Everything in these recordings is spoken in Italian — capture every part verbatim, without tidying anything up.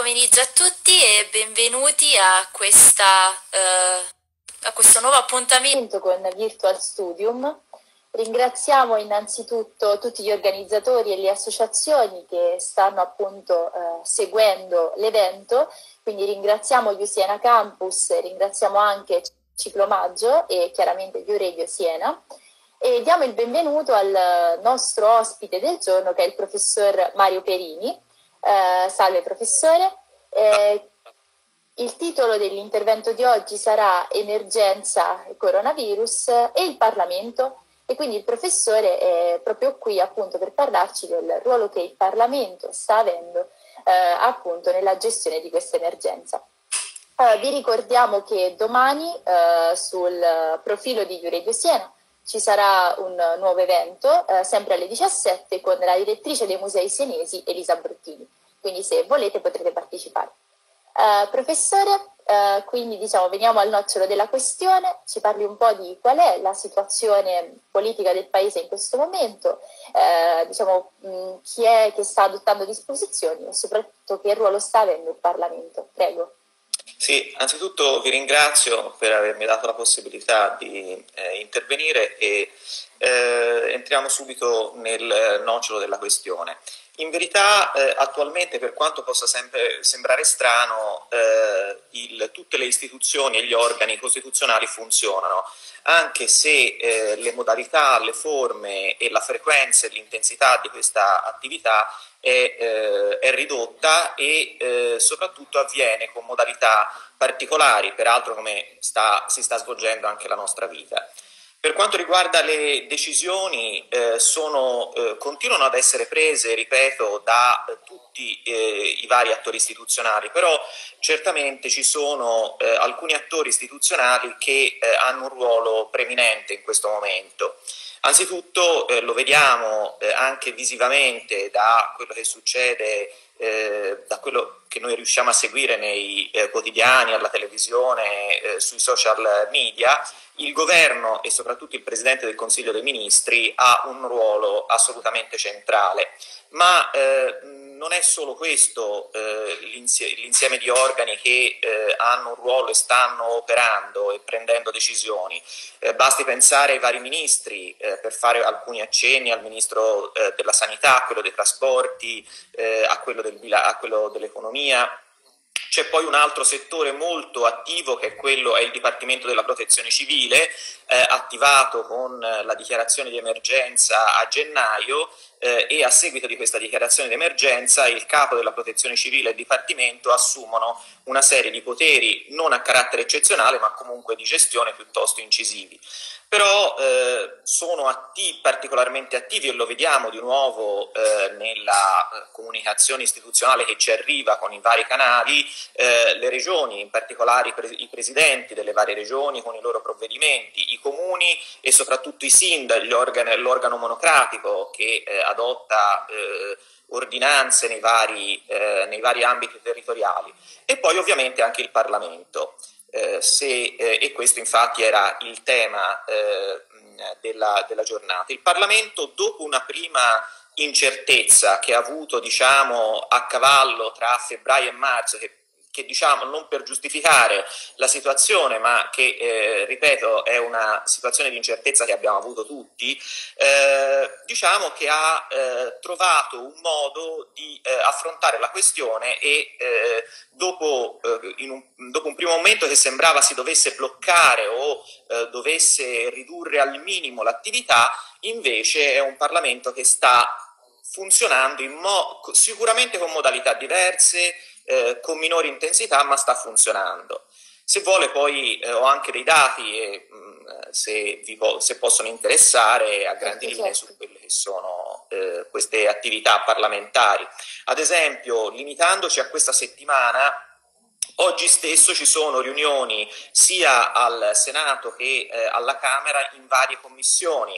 pomeriggio a tutti e benvenuti a questa, eh, a questo nuovo appuntamento con Virtual Studium. Ringraziamo innanzitutto tutti gli organizzatori e le associazioni che stanno appunto eh, seguendo l'evento, quindi ringraziamo U Siena Campus, ringraziamo anche Ciclomaggio e chiaramente Uregio Siena. E diamo il benvenuto al nostro ospite del giorno, che è il professor Mario Perini. Eh, salve professore. Eh, il titolo dell'intervento di oggi sarà Emergenza coronavirus e il Parlamento, e quindi il professore è proprio qui appunto per parlarci del ruolo che il Parlamento sta avendo eh, appunto nella gestione di questa emergenza. Eh, vi ricordiamo che domani eh, sul profilo di Uregio Siena ci sarà un nuovo evento, eh, sempre alle diciassette, con la direttrice dei musei senesi, Elisa Bruttini. Quindi se volete potrete partecipare. Eh, professore, eh, quindi diciamo veniamo al nocciolo della questione, ci parli un po' di qual è la situazione politica del Paese in questo momento, eh, diciamo mh, chi è che sta adottando disposizioni e soprattutto che ruolo sta avendo il Parlamento. Prego. Sì, anzitutto vi ringrazio per avermi dato la possibilità di eh, intervenire e eh, entriamo subito nel nocciolo della questione. In verità eh, attualmente, per quanto possa sempre sembrare strano, eh, il, tutte le istituzioni e gli organi costituzionali funzionano, anche se eh, le modalità, le forme e la frequenza e l'intensità di questa attività è, eh, è ridotta e eh, soprattutto avviene con modalità particolari, peraltro come sta, si sta svolgendo anche la nostra vita. Per quanto riguarda le decisioni, eh, sono, eh, continuano ad essere prese, ripeto, da eh, tutti eh, i vari attori istituzionali, però certamente ci sono eh, alcuni attori istituzionali che eh, hanno un ruolo preminente in questo momento. Anzitutto eh, lo vediamo eh, anche visivamente da quello che succede, eh, da quello che noi riusciamo a seguire nei eh, quotidiani, alla televisione, eh, sui social media. Il governo e soprattutto il Presidente del Consiglio dei Ministri ha un ruolo assolutamente centrale, ma eh, non è solo questo eh, l'insieme di organi che eh, hanno un ruolo e stanno operando e prendendo decisioni. Eh, basti pensare ai vari ministri, eh, per fare alcuni accenni, al Ministro eh, della Sanità, a quello dei trasporti, eh, a quello del, a quello dell'economia. C'è poi un altro settore molto attivo che è quello, è il Dipartimento della Protezione Civile, eh, attivato con la dichiarazione di emergenza a gennaio eh, e a seguito di questa dichiarazione di emergenza il capo della Protezione Civile e il Dipartimento assumono una serie di poteri non a carattere eccezionale ma comunque di gestione piuttosto incisivi. Però eh, sono attivi, particolarmente attivi, e lo vediamo di nuovo eh, nella eh, comunicazione istituzionale che ci arriva con i vari canali, eh, le regioni, in particolare i, pre i presidenti delle varie regioni con i loro provvedimenti, i comuni e soprattutto i sindaci, l'organo monocratico che eh, adotta eh, ordinanze nei vari, eh, nei vari ambiti territoriali, e poi ovviamente anche il Parlamento. Eh, se, eh, e questo infatti era il tema eh, della, della giornata. Il Parlamento, dopo una prima incertezza che ha avuto, diciamo, a cavallo tra febbraio e marzo, che che diciamo non per giustificare la situazione, ma che, eh, ripeto, è una situazione di incertezza che abbiamo avuto tutti, eh, diciamo che ha eh, trovato un modo di eh, affrontare la questione e eh, dopo, eh, in un, dopo un primo momento che sembrava si dovesse bloccare o eh, dovesse ridurre al minimo l'attività, invece è un Parlamento che sta funzionando in mo sicuramente con modalità diverse, Eh, con minore intensità, ma sta funzionando. Se vuole poi eh, ho anche dei dati e mh, se, vi po se possono interessare a grandi linee su quelle che sono eh, queste attività parlamentari. Ad esempio, limitandoci a questa settimana, oggi stesso ci sono riunioni sia al Senato che eh, alla Camera in varie commissioni.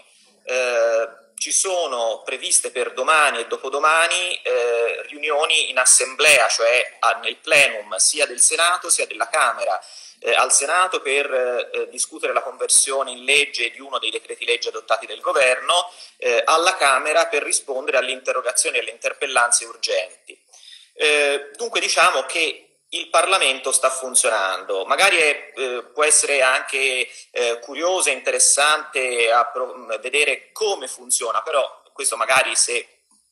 Eh, Ci sono previste per domani e dopodomani eh, riunioni in assemblea, cioè a, nel plenum sia del Senato sia della Camera. Eh, al Senato per eh, discutere la conversione in legge di uno dei decreti legge adottati del governo, eh, alla Camera per rispondere alle interrogazioni e alle interpellanze urgenti. Eh, dunque diciamo che il Parlamento sta funzionando, magari è, eh, può essere anche eh, curioso e interessante a vedere come funziona, però questo magari se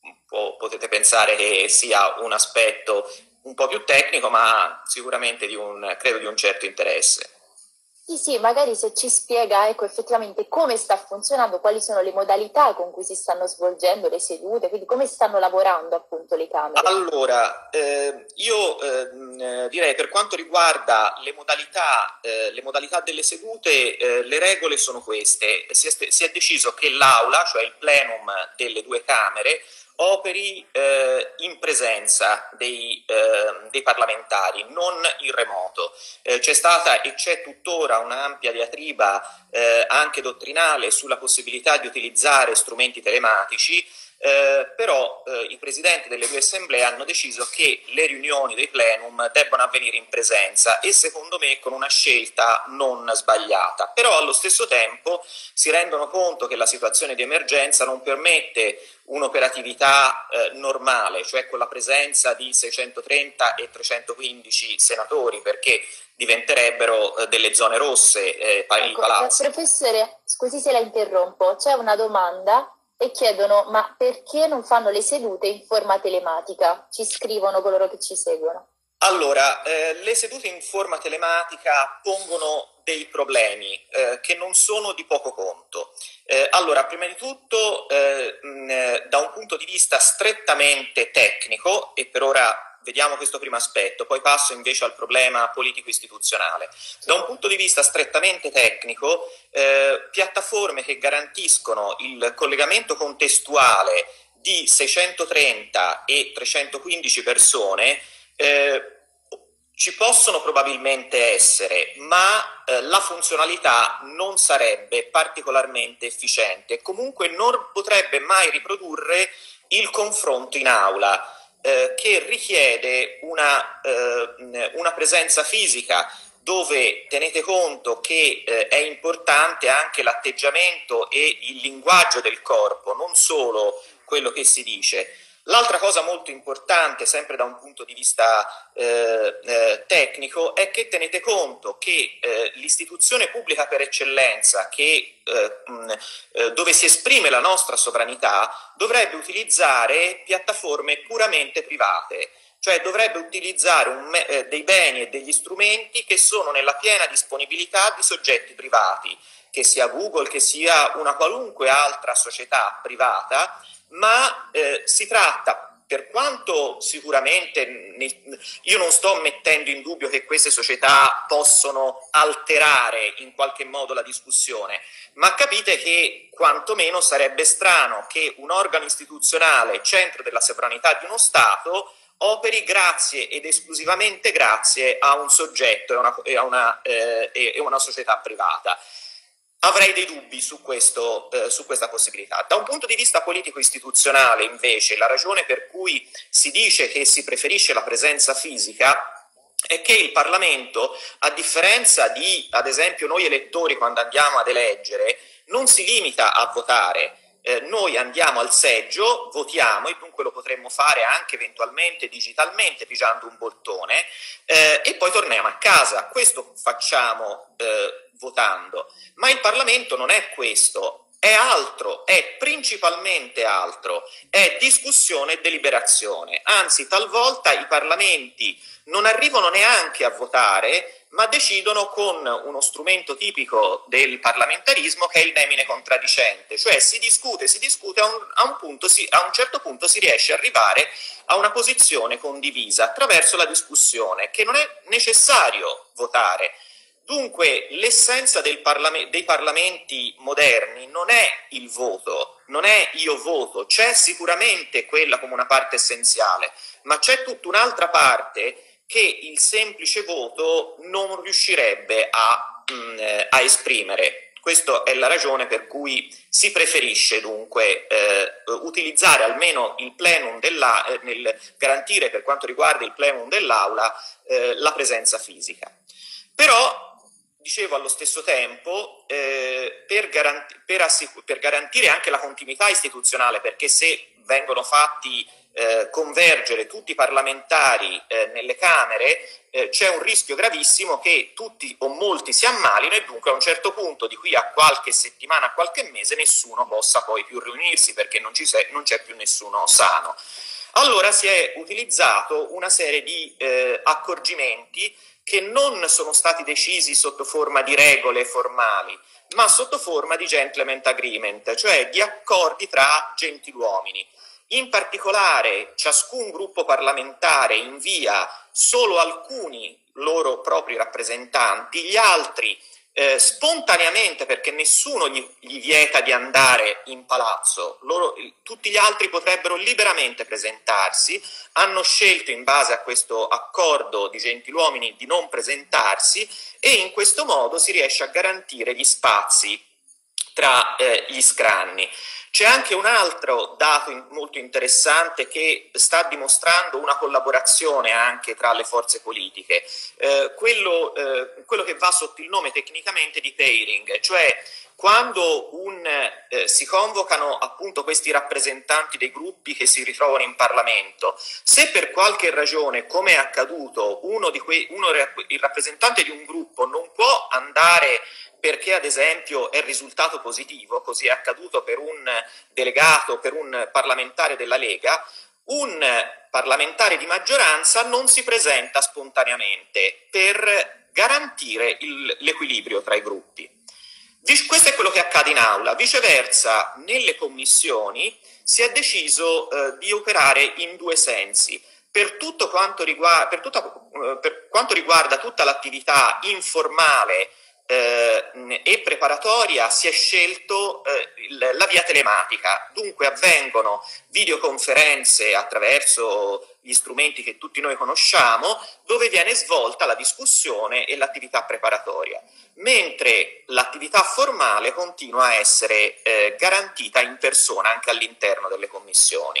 po potete pensare che sia un aspetto un po' più tecnico, ma sicuramente di un, credo di un certo interesse. Sì, sì, magari se ci spiega, ecco, effettivamente come sta funzionando, quali sono le modalità con cui si stanno svolgendo le sedute, quindi come stanno lavorando appunto le Camere. Allora, eh, io eh, direi per quanto riguarda le modalità, eh, le modalità delle sedute, eh, le regole sono queste. Si è, si è deciso che l'Aula, cioè il plenum delle due Camere, operi eh, in presenza dei, eh, dei parlamentari, non in remoto. Eh, c'è stata e c'è tuttora un'ampia diatriba eh, anche dottrinale sulla possibilità di utilizzare strumenti telematici, eh, però eh, i presidenti delle due assemblee hanno deciso che le riunioni dei plenum debbano avvenire in presenza e secondo me con una scelta non sbagliata, però allo stesso tempo si rendono conto che la situazione di emergenza non permette un'operatività eh, normale, cioè con la presenza di seicentotrenta e trecentoquindici senatori, perché diventerebbero eh, delle zone rosse eh, ecco, i palazzi. Professore, scusi se la interrompo, c'è una domanda e chiedono ma perché non fanno le sedute in forma telematica? Ci scrivono coloro che ci seguono. Allora, eh, le sedute in forma telematica pongono dei problemi eh, che non sono di poco conto. Eh, allora, prima di tutto, eh, mh, da un punto di vista strettamente tecnico, e per ora vediamo questo primo aspetto, poi passo invece al problema politico-istituzionale. Da un punto di vista strettamente tecnico, eh, piattaforme che garantiscono il collegamento contestuale di seicentotrenta e trecentoquindici persone eh, ci possono probabilmente essere, ma eh, la funzionalità non sarebbe particolarmente efficiente, comunque non potrebbe mai riprodurre il confronto in aula, eh, che richiede una, eh, una presenza fisica, dove tenete conto che eh, è importante anche l'atteggiamento e il linguaggio del corpo, non solo quello che si dice. L'altra cosa molto importante, sempre da un punto di vista eh, eh, tecnico, è che tenete conto che eh, l'istituzione pubblica per eccellenza, che, eh, mh, eh, dove si esprime la nostra sovranità, dovrebbe utilizzare piattaforme puramente private, cioè dovrebbe utilizzare un, eh, dei beni e degli strumenti che sono nella piena disponibilità di soggetti privati, che sia Google, che sia una qualunque altra società privata, ma eh, si tratta, per quanto sicuramente ne, io non sto mettendo in dubbio che queste società possono alterare in qualche modo la discussione, ma capite che quantomeno sarebbe strano che un organo istituzionale, centro della sovranità di uno Stato, operi grazie ed esclusivamente grazie a un soggetto e a una, e a una, eh, e una società privata. Avrei dei dubbi su, questo, eh, su questa possibilità. Da un punto di vista politico-istituzionale, invece, la ragione per cui si dice che si preferisce la presenza fisica è che il Parlamento, a differenza di, ad esempio, noi elettori quando andiamo ad eleggere, non si limita a votare. Eh, noi andiamo al seggio, votiamo e dunque lo potremmo fare anche eventualmente digitalmente pigiando un bottone eh, e poi torniamo a casa. Questo facciamo eh, votando, ma il Parlamento non è questo, è altro, è principalmente altro, è discussione e deliberazione, anzi talvolta i parlamenti non arrivano neanche a votare, ma decidono con uno strumento tipico del parlamentarismo che è il nemine contraddicente, cioè si discute, si discute, a un, a un, punto si, a un certo punto si riesce ad arrivare a una posizione condivisa attraverso la discussione, che non è necessario votare. Dunque l'essenza del parlame- dei parlamenti moderni non è il voto, non è io voto, c'è sicuramente quella come una parte essenziale, ma c'è tutta un'altra parte che il semplice voto non riuscirebbe a, mh, a esprimere. Questa è la ragione per cui si preferisce dunque eh, utilizzare almeno il plenum della, eh, nel garantire per quanto riguarda il plenum dell'aula eh, la presenza fisica. Però dicevo allo stesso tempo, eh, per, garanti- per, per garantire anche la continuità istituzionale, perché se vengono fatti eh, convergere tutti i parlamentari eh, nelle Camere, eh, c'è un rischio gravissimo che tutti o molti si ammalino e dunque a un certo punto, di qui a qualche settimana, a qualche mese, nessuno possa poi più riunirsi perché non c'è più nessuno sano. Allora si è utilizzato una serie di eh, accorgimenti che non sono stati decisi sotto forma di regole formali, ma sotto forma di gentleman agreement, cioè di accordi tra gentiluomini. In particolare, ciascun gruppo parlamentare invia solo alcuni loro propri rappresentanti, gli altri eh, spontaneamente, perché nessuno gli, gli vieta di andare in palazzo, loro, tutti gli altri potrebbero liberamente presentarsi, hanno scelto in base a questo accordo di gentiluomini di non presentarsi e in questo modo si riesce a garantire gli spazi tra eh, gli scranni. C'è anche un altro dato in, molto interessante che sta dimostrando una collaborazione anche tra le forze politiche, eh, quello, eh, quello che va sotto il nome tecnicamente di pairing, cioè quando un, eh, si convocano appunto questi rappresentanti dei gruppi che si ritrovano in Parlamento, se per qualche ragione, come è accaduto, uno di quei, uno, il rappresentante di un gruppo non può andare perché ad esempio è risultato positivo, così è accaduto per un delegato, per un parlamentare della Lega, un parlamentare di maggioranza non si presenta spontaneamente per garantire l'equilibrio tra i gruppi. Questo è quello che accade in aula. Viceversa, nelle commissioni si è deciso eh, di operare in due sensi. Per tutto quanto riguarda, per tutta, per quanto riguarda tutta l'attività informale Eh, e preparatoria si è scelto eh, il, la via telematica, dunque avvengono videoconferenze attraverso gli strumenti che tutti noi conosciamo, dove viene svolta la discussione e l'attività preparatoria, mentre l'attività formale continua a essere eh, garantita in persona anche all'interno delle commissioni.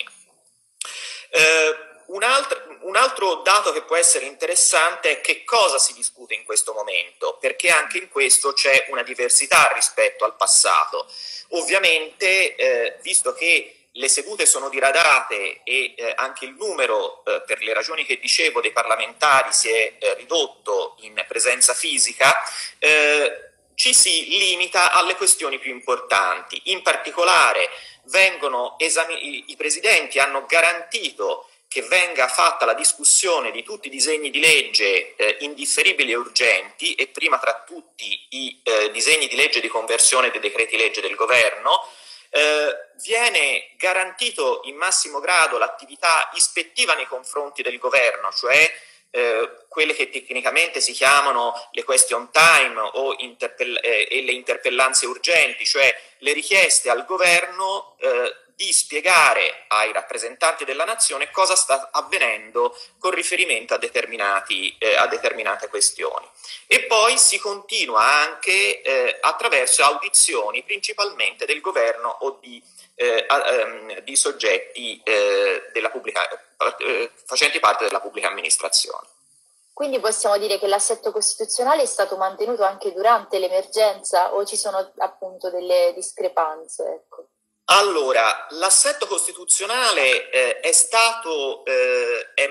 Eh, Un altro, un altro dato che può essere interessante è che cosa si discute in questo momento, perché anche in questo c'è una diversità rispetto al passato. Ovviamente, eh, visto che le sedute sono diradate e eh, anche il numero, eh, per le ragioni che dicevo, dei parlamentari si è eh, ridotto in presenza fisica, eh, ci si limita alle questioni più importanti. In particolare, vengono esami- i presidenti hanno garantito che venga fatta la discussione di tutti i disegni di legge eh, indifferibili e urgenti, e prima tra tutti i eh, disegni di legge di conversione dei decreti legge del governo. Eh, viene garantito in massimo grado l'attività ispettiva nei confronti del governo, cioè eh, quelle che tecnicamente si chiamano le question time o interpell- eh, e le interpellanze urgenti, cioè le richieste al governo eh, di spiegare ai rappresentanti della nazione cosa sta avvenendo con riferimento a, determinati, eh, a determinate questioni. E poi si continua anche eh, attraverso audizioni principalmente del governo o di, eh, ehm, di soggetti eh, della pubblica, eh, facenti parte della pubblica amministrazione. Quindi possiamo dire che l'assetto costituzionale è stato mantenuto anche durante l'emergenza o ci sono appunto delle discrepanze? Ecco. Allora, l'assetto costituzionale eh, è stato, eh, è,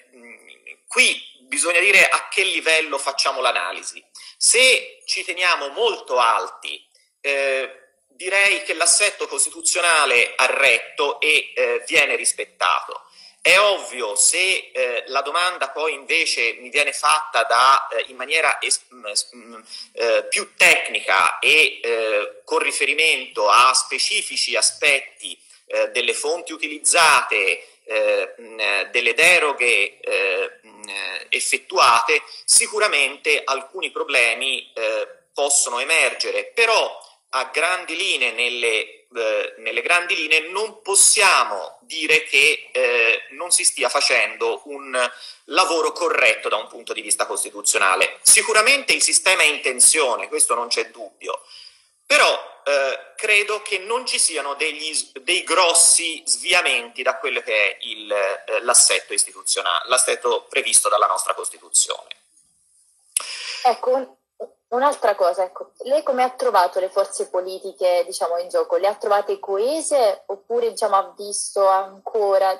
qui bisogna dire a che livello facciamo l'analisi. Se ci teniamo molto alti, eh, direi che l'assetto costituzionale ha retto e eh, viene rispettato. È ovvio, se eh, la domanda poi invece mi viene fatta da, eh, in maniera es- mh, eh, più tecnica e eh, con riferimento a specifici aspetti eh, delle fonti utilizzate, eh, mh, delle deroghe eh, mh, effettuate, sicuramente alcuni problemi eh, possono emergere, però a grandi linee, nelle Eh, nelle grandi linee non possiamo dire che eh, non si stia facendo un lavoro corretto da un punto di vista costituzionale. Sicuramente il sistema è in tensione, questo non c'è dubbio, però eh, credo che non ci siano degli, dei grossi sviamenti da quello che è il, eh, l'assetto istituzionale, l'assetto previsto dalla nostra Costituzione. Ecco, un'altra cosa, ecco, lei come ha trovato le forze politiche, diciamo, in gioco? Le ha trovate coese oppure, diciamo, ha visto ancora,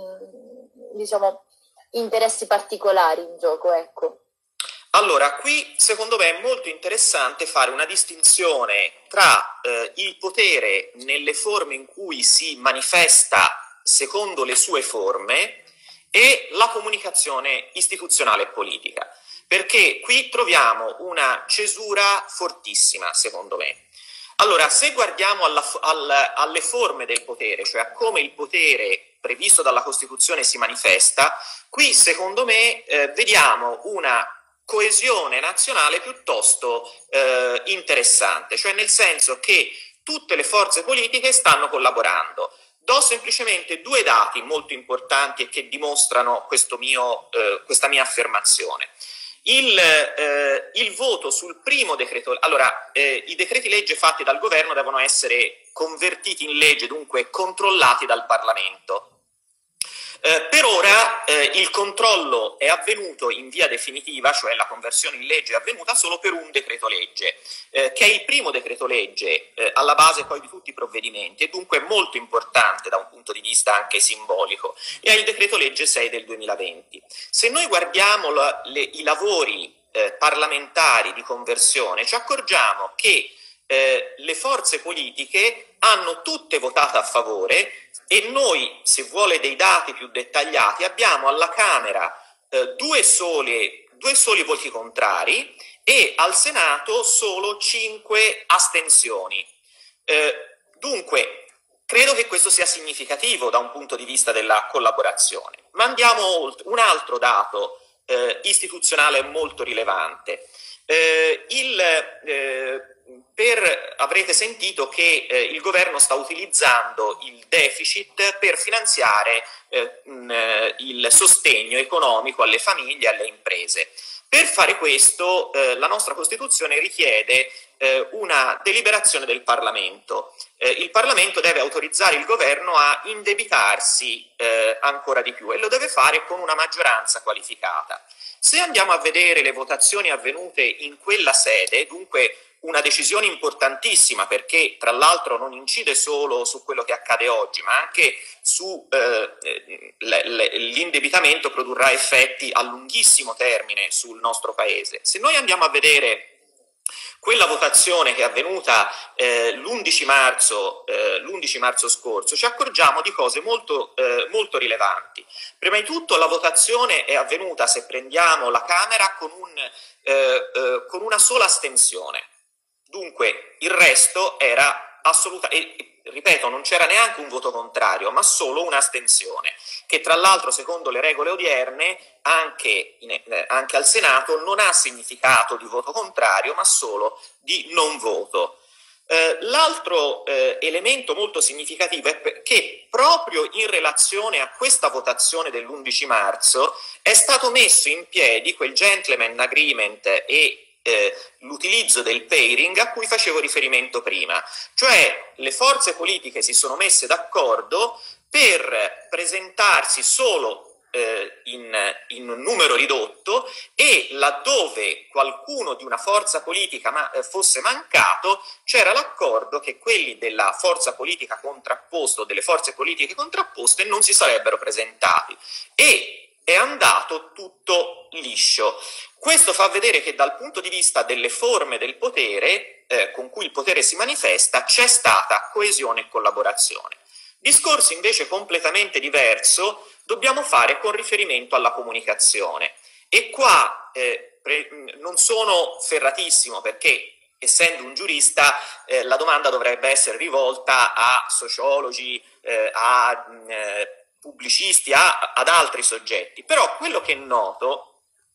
mh, diciamo, interessi particolari in gioco, ecco? Allora, qui secondo me è molto interessante fare una distinzione tra eh, il potere nelle forme in cui si manifesta secondo le sue forme e la comunicazione istituzionale e politica, perché qui troviamo una cesura fortissima, secondo me. Allora, se guardiamo alla, al, alle forme del potere, cioè a come il potere previsto dalla Costituzione si manifesta, qui secondo me eh, vediamo una coesione nazionale piuttosto eh, interessante, cioè nel senso che tutte le forze politiche stanno collaborando. Do semplicemente due dati molto importanti e che dimostrano questo mio, eh, questa mia affermazione. Il, eh, il voto sul primo decreto, allora eh, i decreti legge fatti dal governo devono essere convertiti in legge, dunque controllati dal Parlamento. Eh, per ora eh, il controllo è avvenuto in via definitiva, cioè la conversione in legge è avvenuta solo per un decreto legge, eh, che è il primo decreto legge eh, alla base poi di tutti i provvedimenti e dunque molto importante da un punto di vista anche simbolico, e è il decreto legge sei del duemilaventi. Se noi guardiamo la, le, i lavori eh, parlamentari di conversione ci accorgiamo che eh, le forze politiche hanno tutte votato a favore. E noi, se vuole dei dati più dettagliati, abbiamo alla Camera eh, due, sole, due soli voti contrari e al Senato solo cinque astensioni. Eh, dunque, credo che questo sia significativo da un punto di vista della collaborazione. Ma andiamo oltre. Un altro dato eh, istituzionale molto rilevante. Eh, il... Eh, Per, avrete sentito che eh, il governo sta utilizzando il deficit per finanziare eh, mh, il sostegno economico alle famiglie e alle imprese. Per fare questo eh, la nostra Costituzione richiede eh, una deliberazione del Parlamento. Eh, il Parlamento deve autorizzare il governo a indebitarsi eh, ancora di più e lo deve fare con una maggioranza qualificata. Se andiamo a vedere le votazioni avvenute in quella sede, dunque una decisione importantissima perché tra l'altro non incide solo su quello che accade oggi, ma anche su eh, l'indebitamento produrrà effetti a lunghissimo termine sul nostro paese. Se noi andiamo a vedere quella votazione che è avvenuta eh, l'undici marzo, eh, l'undici marzo scorso, ci accorgiamo di cose molto, eh, molto rilevanti. Prima di tutto la votazione è avvenuta, se prendiamo la Camera, con, un, eh, eh, con una sola astensione. Dunque il resto era assolutamente, ripeto, non c'era neanche un voto contrario, ma solo un'astensione, che tra l'altro secondo le regole odierne anche, in, eh, anche al Senato non ha significato di voto contrario, ma solo di non voto. Eh, l'altro eh, elemento molto significativo è che proprio in relazione a questa votazione dell'undici marzo è stato messo in piedi quel gentleman agreement e Eh, l'utilizzo del pairing a cui facevo riferimento prima, cioè le forze politiche si sono messe d'accordo per presentarsi solo eh, in, in un numero ridotto e laddove qualcuno di una forza politica ma, eh, fosse mancato c'era l'accordo che quelli della forza politica contrapposta o delle forze politiche contrapposte non si sarebbero presentati e è andato tutto liscio. Questo fa vedere che dal punto di vista delle forme del potere, eh, con cui il potere si manifesta, c'è stata coesione e collaborazione. Discorso invece completamente diverso dobbiamo fare con riferimento alla comunicazione. E qua eh, pre- non sono ferratissimo perché, essendo un giurista, eh, la domanda dovrebbe essere rivolta a sociologi, eh, a eh, pubblicisti, a, ad altri soggetti. Però quello che noto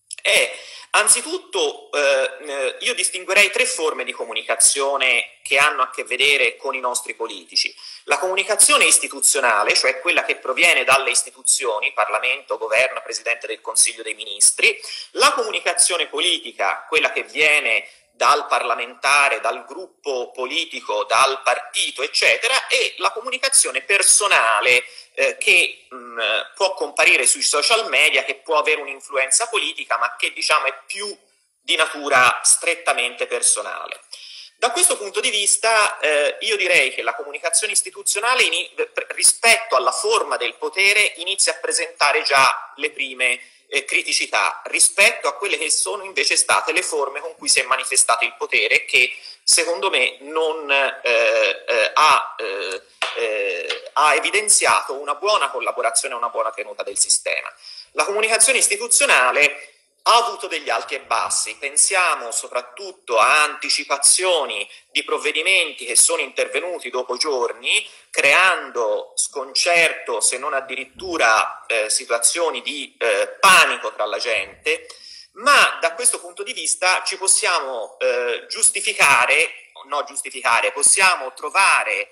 è, anzitutto, eh, io distinguerei tre forme di comunicazione che hanno a che vedere con i nostri politici. La comunicazione istituzionale, cioè quella che proviene dalle istituzioni, Parlamento, Governo, Presidente del Consiglio dei Ministri, la comunicazione politica, quella che viene dal parlamentare, dal gruppo politico, dal partito, eccetera, e la comunicazione personale eh, che mh, può comparire sui social media, che può avere un'influenza politica, ma che diciamo è più di natura strettamente personale. Da questo punto di vista eh, io direi che la comunicazione istituzionale in, rispetto alla forma del potere inizia a presentare già le prime eh, criticità rispetto a quelle che sono invece state le forme con cui si è manifestato il potere, che secondo me non eh, eh, ha, eh, eh, ha evidenziato una buona collaborazione e una buona tenuta del sistema. La comunicazione istituzionale ha avuto degli alti e bassi, pensiamo soprattutto a anticipazioni di provvedimenti che sono intervenuti dopo giorni, creando sconcerto, se non addirittura eh, situazioni di eh, panico tra la gente, ma da questo punto di vista ci possiamo eh, giustificare, no giustificare, possiamo trovare,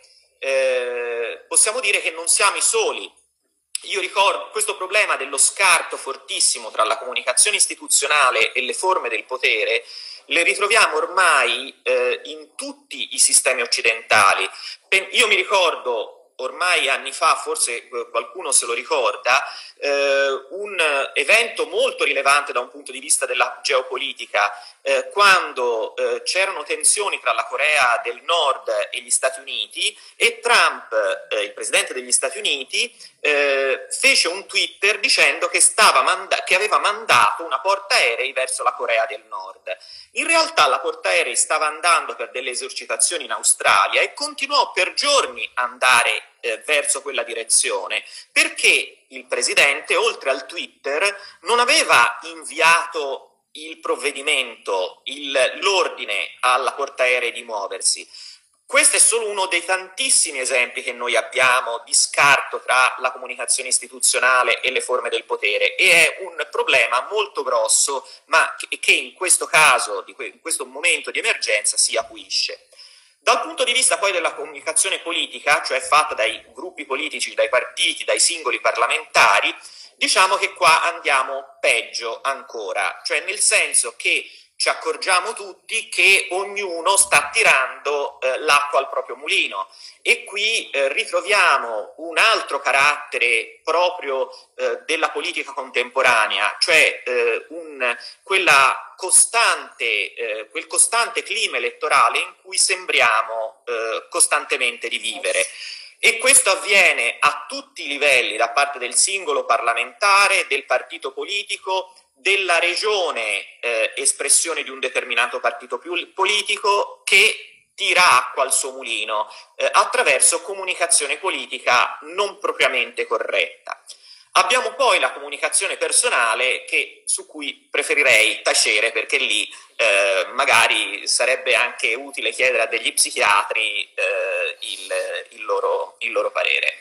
eh, possiamo dire che non siamo i soli. Io ricordo questo problema dello scarto fortissimo tra la comunicazione istituzionale e le forme del potere, le ritroviamo ormai eh, in tutti i sistemi occidentali. Io mi ricordo ormai anni fa, forse qualcuno se lo ricorda, eh, un evento molto rilevante da un punto di vista della geopolitica, eh, quando eh, c'erano tensioni tra la Corea del Nord e gli Stati Uniti, e Trump, eh, il presidente degli Stati Uniti, eh, fece un Twitter dicendo che, stava manda- che aveva mandato una portaerei verso la Corea del Nord. In realtà la portaerei stava andando per delle esercitazioni in Australia e continuò per giorni a andare eh, verso quella direzione, perché il presidente, oltre al Twitter, non aveva inviato il provvedimento, il, l'ordine alla portaerei di muoversi. Questo è solo uno dei tantissimi esempi che noi abbiamo di scarto tra la comunicazione istituzionale e le forme del potere, e è un problema molto grosso, ma che in questo caso, in questo momento di emergenza, si acuisce. Dal punto di vista poi della comunicazione politica, cioè fatta dai gruppi politici, dai partiti, dai singoli parlamentari, diciamo che qua andiamo peggio ancora, cioè nel senso che ci accorgiamo tutti che ognuno sta tirando eh, l'acqua al proprio mulino, e qui eh, ritroviamo un altro carattere proprio eh, della politica contemporanea, cioè eh, un, quella costante, eh, quel costante clima elettorale in cui sembriamo eh, costantemente di vivere. E questo avviene a tutti i livelli, da parte del singolo parlamentare, del partito politico, della regione eh, espressione di un determinato partito più politico, che tira acqua al suo mulino eh, attraverso comunicazione politica non propriamente corretta. Abbiamo poi la comunicazione personale, che, su cui preferirei tacere, perché lì eh, magari sarebbe anche utile chiedere a degli psichiatri eh, il, il, loro, il loro parere.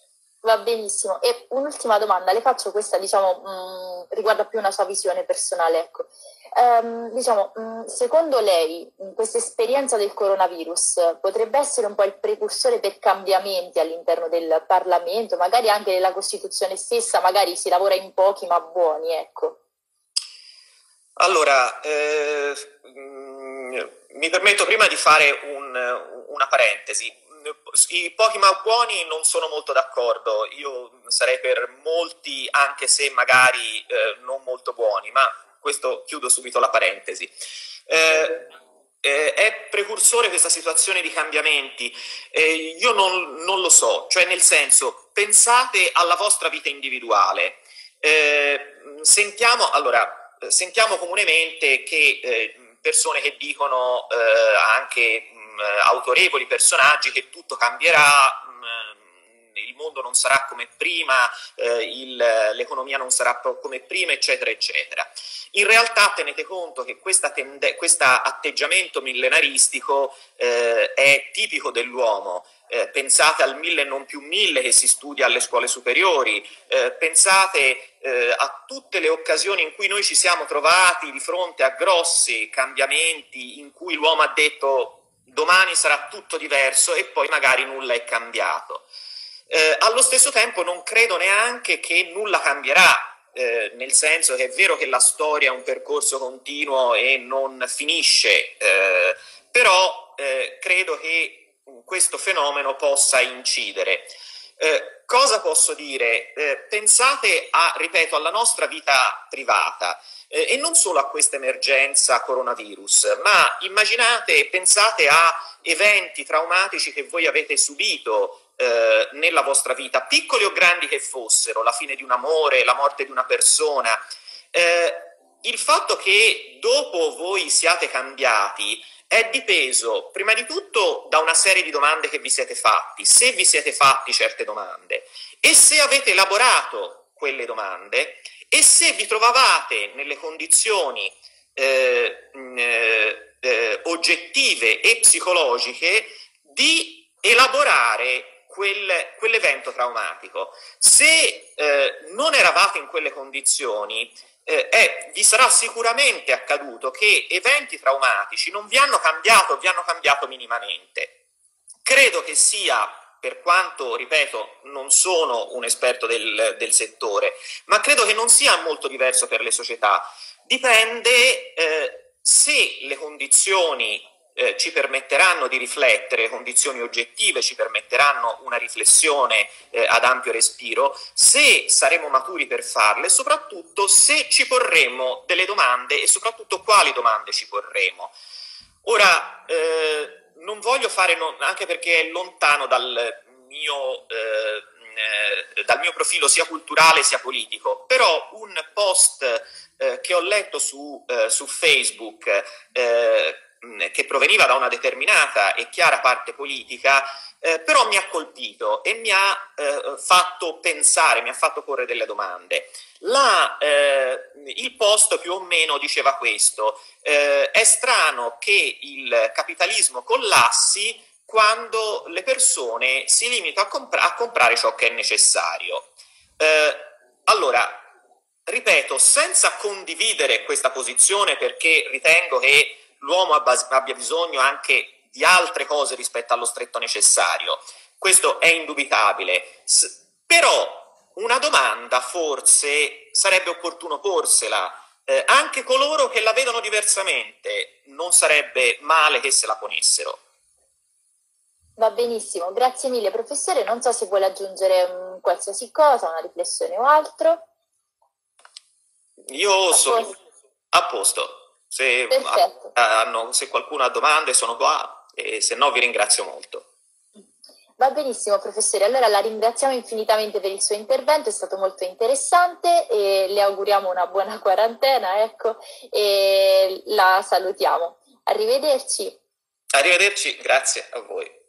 Va benissimo. E un'ultima domanda, le faccio questa, diciamo, mh, riguarda più una sua visione personale, ecco. Um, diciamo, mh, secondo lei questa esperienza del coronavirus potrebbe essere un po' il precursore per cambiamenti all'interno del Parlamento, magari anche nella Costituzione stessa, magari si lavora in pochi ma buoni, ecco? Allora, eh, mh, mi permetto prima di fare un, una parentesi. I pochi ma buoni non sono molto d'accordo, io sarei per molti, anche se magari eh, non molto buoni, ma questo chiudo subito la parentesi. Eh, eh, è precursore questa situazione di cambiamenti? Eh, io non, non lo so, cioè nel senso, pensate alla vostra vita individuale. Eh, sentiamo, allora, sentiamo comunemente che eh, persone che dicono eh, anche autorevoli personaggi che tutto cambierà, il mondo non sarà come prima, eh, il, l'economia non sarà come prima, eccetera, eccetera. In realtà tenete conto che questo atteggiamento millenaristico eh, è tipico dell'uomo. Eh, pensate al mille non più mille che si studia alle scuole superiori, eh, pensate eh, a tutte le occasioni in cui noi ci siamo trovati di fronte a grossi cambiamenti in cui l'uomo ha detto domani sarà tutto diverso, e poi magari nulla è cambiato. Eh, allo stesso tempo non credo neanche che nulla cambierà, eh, nel senso che è vero che la storia è un percorso continuo e non finisce, eh, però eh, credo che questo fenomeno possa incidere. Eh, cosa posso dire? Eh, pensate a, ripeto, alla nostra vita privata. eh, e non solo a questa emergenza coronavirus, ma immaginate e pensate a eventi traumatici che voi avete subito eh, nella vostra vita, piccoli o grandi che fossero, la fine di un amore, la morte di una persona. Eh, il fatto che dopo voi siate cambiati è dipeso prima di tutto da una serie di domande che vi siete fatti, se vi siete fatti certe domande e se avete elaborato quelle domande e se vi trovavate nelle condizioni eh, eh, eh, oggettive e psicologiche di elaborare quel, quell'evento traumatico. Se eh, non eravate in quelle condizioni, Eh, eh, vi sarà sicuramente accaduto che eventi traumatici non vi hanno cambiato, vi hanno cambiato minimamente. Credo che sia, per quanto, ripeto, non sono un esperto del, del settore, ma credo che non sia molto diverso per le società. Dipende eh, se le condizioni Eh, ci permetteranno di riflettere, condizioni oggettive ci permetteranno una riflessione eh, ad ampio respiro, se saremo maturi per farle, soprattutto se ci porremo delle domande e soprattutto quali domande ci porremo. Ora, eh, non voglio fare, non, anche perché è lontano dal mio, eh, eh, dal mio profilo sia culturale sia politico, però un post eh, che ho letto su, eh, su Facebook eh, che proveniva da una determinata e chiara parte politica, eh, però mi ha colpito e mi ha eh, fatto pensare, mi ha fatto porre delle domande. La, eh, il post più o meno diceva questo: eh, è strano che il capitalismo collassi quando le persone si limitano a, compra- a comprare ciò che è necessario. Eh, allora, ripeto, senza condividere questa posizione, perché ritengo che l'uomo abbia bisogno anche di altre cose rispetto allo stretto necessario, questo è indubitabile, però una domanda forse sarebbe opportuno porsela, eh, anche coloro che la vedono diversamente non sarebbe male che se la ponessero. Va benissimo, grazie mille professore, non so se vuole aggiungere um, qualsiasi cosa, una riflessione o altro. Io a sono posto. a posto. Se, hanno, se qualcuno ha domande sono qua, e se no vi ringrazio molto. Va benissimo professore, allora la ringraziamo infinitamente per il suo intervento, è stato molto interessante e le auguriamo una buona quarantena, ecco, e la salutiamo. Arrivederci. Arrivederci, grazie a voi.